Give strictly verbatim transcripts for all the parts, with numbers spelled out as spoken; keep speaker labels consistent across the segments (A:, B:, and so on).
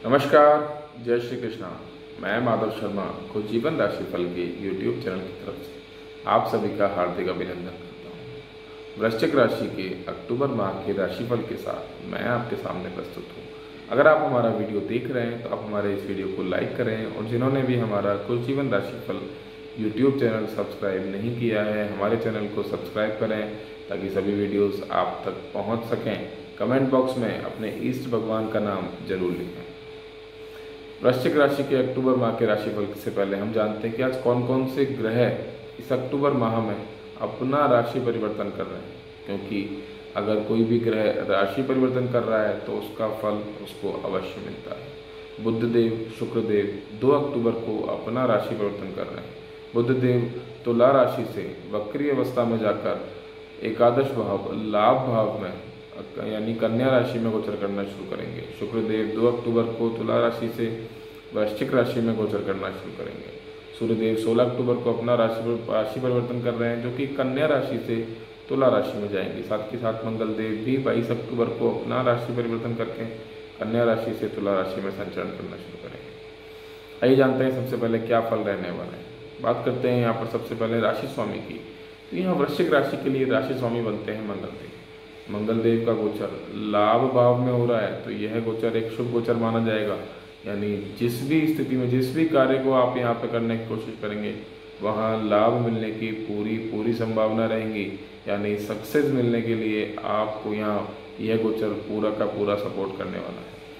A: नमस्कार, जय श्री कृष्णा। मैं माधव शर्मा को जीवन राशि फल के यूट्यूब चैनल की तरफ से आप सभी का हार्दिक अभिनंदन करता हूँ। वृश्चिक राशि के अक्टूबर माह के राशिफल के साथ मैं आपके सामने प्रस्तुत हूँ। अगर आप हमारा वीडियो देख रहे हैं तो आप हमारे इस वीडियो को लाइक करें, और जिन्होंने भी हमारा कुछ जीवन राशिफल यूट्यूब चैनल सब्सक्राइब नहीं किया है, हमारे चैनल को सब्सक्राइब करें ताकि सभी वीडियोस आप तक पहुंच सकें। कमेंट बॉक्स में अपने इष्ट भगवान का नाम जरूर लिखें। वृश्चिक राशि के अक्टूबर माह के राशिफल से पहले हम जानते हैं कि आज कौन कौन से ग्रह इस अक्टूबर माह में अपना राशि परिवर्तन कर रहे हैं, क्योंकि अगर कोई भी ग्रह राशि परिवर्तन कर रहा है तो उसका फल उसको अवश्य मिलता है। बुधदेव शुक्रदेव दो अक्टूबर को अपना राशि परिवर्तन कर रहे हैं। बुधदेव तुला राशि से वक्री अवस्था में जाकर एकादश भाव लाभ भाव में यानी कन्या राशि में गोचर करना शुरू करेंगे। शुक्रदेव दो अक्टूबर को तुला राशि से वृश्चिक राशि में गोचर करना शुरू करेंगे। सूर्यदेव सोलह अक्टूबर को अपना राशि राशि परिवर्तन कर रहे हैं, जो कि कन्या राशि से तुला राशि में जाएंगे। साथ ही साथ मंगल देव भी बाईस अक्टूबर को अपना राशि परिवर्तन करके कन्या राशि से तुला राशि में संचरण करना शुरू करेंगे। आइए जानते हैं सबसे पहले क्या फल रहने वाले हैं। बात करते हैं यहाँ पर सबसे पहले राशि स्वामी की। तो यहाँ वृश्चिक राशि के लिए राशि स्वामी बनते हैं मंगल देव। मंगल देव का गोचर लाभ भाव में हो रहा है, तो यह गोचर एक शुभ गोचर माना जाएगा। यानी जिस भी स्थिति में जिस भी कार्य को आप यहाँ पे करने की कोशिश करेंगे वहाँ लाभ मिलने की पूरी पूरी संभावना रहेंगी। यानी सक्सेस मिलने के लिए आपको यहाँ यह गोचर पूरा का पूरा सपोर्ट करने वाला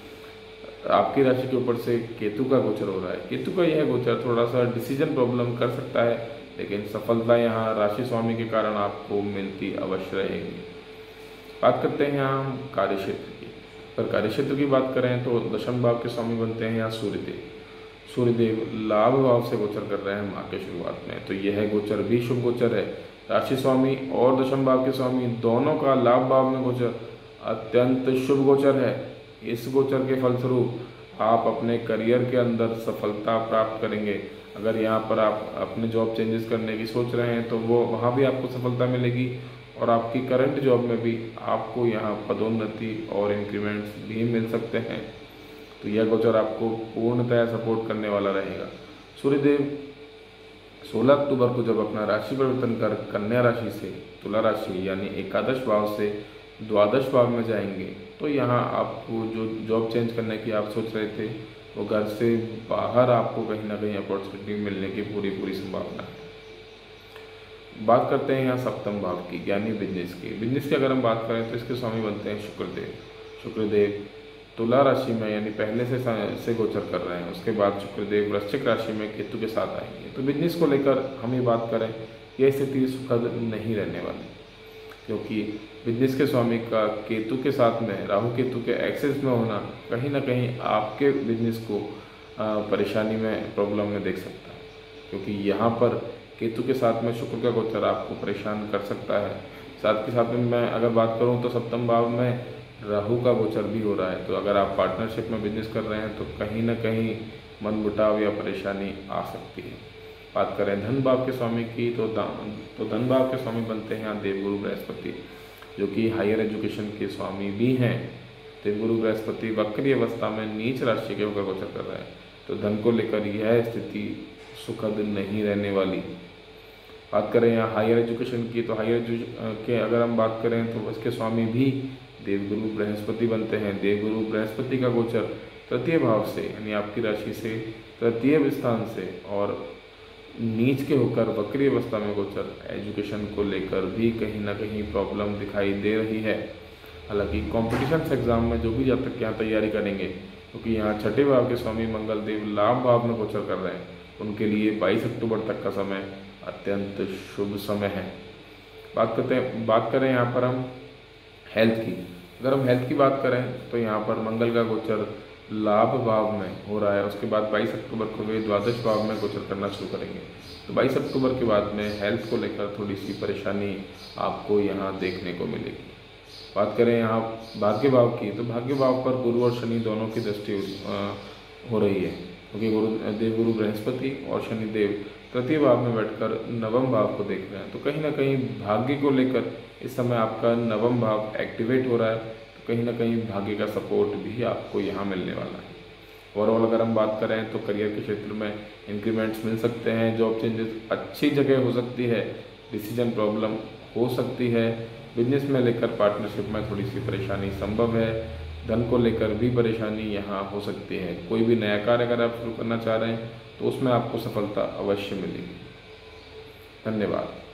A: है। आपकी राशि के ऊपर से केतु का गोचर हो रहा है। केतु का यह गोचर थोड़ा सा डिसीजन प्रॉब्लम कर सकता है, लेकिन सफलता यहाँ राशि स्वामी के कारण आपको मिलती अवश्य रहेगी। बात करते हैं हम कार्य क्षेत्र की। अगर कार्य क्षेत्र की बात करें तो दशम भाव के स्वामी बनते हैं यहाँ सूर्यदेव। सूर्यदेव लाभ भाव से गोचर कर रहे हैं माह के शुरुआत में, तो यह गोचर भी शुभ गोचर है। राशि स्वामी और दशम भाव के स्वामी दोनों का लाभ भाव में गोचर अत्यंत शुभ गोचर है। इस गोचर के फलस्वरूप आप अपने करियर के अंदर सफलता प्राप्त करेंगे। अगर यहाँ पर आप अपने जॉब चेंजेस करने की सोच रहे हैं तो वो वहाँ भी आपको सफलता मिलेगी, और आपकी करंट जॉब में भी आपको यहाँ पदोन्नति और इंक्रीमेंट्स भी मिल सकते हैं। तो यह गोचर आपको पूर्णतः सपोर्ट करने वाला रहेगा। सूर्यदेव सोलह अक्टूबर को जब अपना राशि परिवर्तन कर कन्या राशि से तुला राशि यानी एकादश भाव से द्वादश भाव में जाएंगे, तो यहाँ आपको जो जॉब चेंज करने की आप सोच रहे थे वो घर से बाहर आपको कहीं ना कहीं अपॉर्चुनिटी मिलने की पूरी पूरी संभावना है। बात करते हैं यहाँ सप्तम भाव की यानी बिजनेस की। बिजनेस की अगर हम बात करें तो इसके स्वामी बनते हैं शुक्रदेव। शुक्रदेव तुला राशि में यानी पहले से से गोचर कर रहे हैं, उसके बाद शुक्रदेव वृश्चिक राशि में केतु के साथ आएंगे। तो बिजनेस को लेकर हम ये बात करें, यह स्थिति सुखद नहीं रहने वाली, क्योंकि बिजनेस के स्वामी का केतु के साथ में राहु केतु के एक्सेस में होना कहीं ना कहीं आपके बिजनेस को परेशानी में प्रॉब्लम में देख सकता है, क्योंकि यहाँ पर केतु के साथ में शुक्र का गोचर आपको परेशान कर सकता है। साथ के साथ में मैं अगर बात करूं तो सप्तम भाव में राहु का गोचर भी हो रहा है। तो अगर आप पार्टनरशिप में बिजनेस कर रहे हैं तो कहीं ना कहीं मनमुटाव या परेशानी आ सकती है। बात करें धन भाव के स्वामी की तो तो धन भाव के स्वामी बनते हैं देवगुरु बृहस्पति, जो कि हायर एजुकेशन के स्वामी भी हैं। देवगुरु बृहस्पति वक्री अवस्था में नीच राशि के होकर गोचर कर रहा है, तो धन को लेकर यह स्थिति सुखद नहीं रहने वाली। बात करें यहाँ हायर एजुकेशन की, तो हायर एजुकेशन के अगर हम बात करें तो इसके स्वामी भी देवगुरु बृहस्पति बनते हैं। देवगुरु बृहस्पति का गोचर तृतीय भाव से यानी आपकी राशि से तृतीय स्थान से और नीच के होकर वक्री अवस्था में गोचर एजुकेशन को लेकर भी कहीं ना कहीं प्रॉब्लम दिखाई दे रही है। हालांकि कॉम्पिटिशन एग्जाम में जो भी जातक यहाँ तैयारी करेंगे, क्योंकि तो यहाँ छठे भाव के स्वामी मंगल देव लाभ भाव में गोचर कर रहे हैं, उनके लिए बाईस अक्टूबर तक का समय अत्यंत शुभ समय है। बात करते हैं बात करें यहाँ पर हम हेल्थ की। अगर हम हेल्थ की बात करें तो यहाँ पर मंगल का गोचर लाभ भाव में हो रहा है, उसके बाद बाईस अक्टूबर को वे द्वादश भाव में गोचर करना शुरू करेंगे। तो बाईस अक्टूबर के बाद में हेल्थ को लेकर थोड़ी सी परेशानी आपको यहाँ देखने को मिलेगी। बात करें यहाँ भाग्य भाव की, तो भाग्य भाव पर गुरु और शनि दोनों की दृष्टि हो रही है, क्योंकि गुरु देवगुरु बृहस्पति और शनिदेव तृतीय भाव में बैठकर नवम भाव को देख रहे हैं। तो कहीं ना कहीं भाग्य को लेकर इस समय आपका नवम भाव एक्टिवेट हो रहा है, तो कहीं ना कहीं भाग्य का सपोर्ट भी आपको यहाँ मिलने वाला है। ओवरऑल अगर हम बात करें तो करियर के क्षेत्र में इंक्रीमेंट्स मिल सकते हैं, जॉब चेंजेस अच्छी जगह हो सकती है, डिसीजन प्रॉब्लम हो सकती है, बिजनेस में लेकर पार्टनरशिप में थोड़ी सी परेशानी संभव है, धन को लेकर भी परेशानी यहाँ हो सकती है। कोई भी नया कार्य अगर आप शुरू करना चाह रहे हैं तो उसमें आपको सफलता अवश्य मिलेगी। धन्यवाद।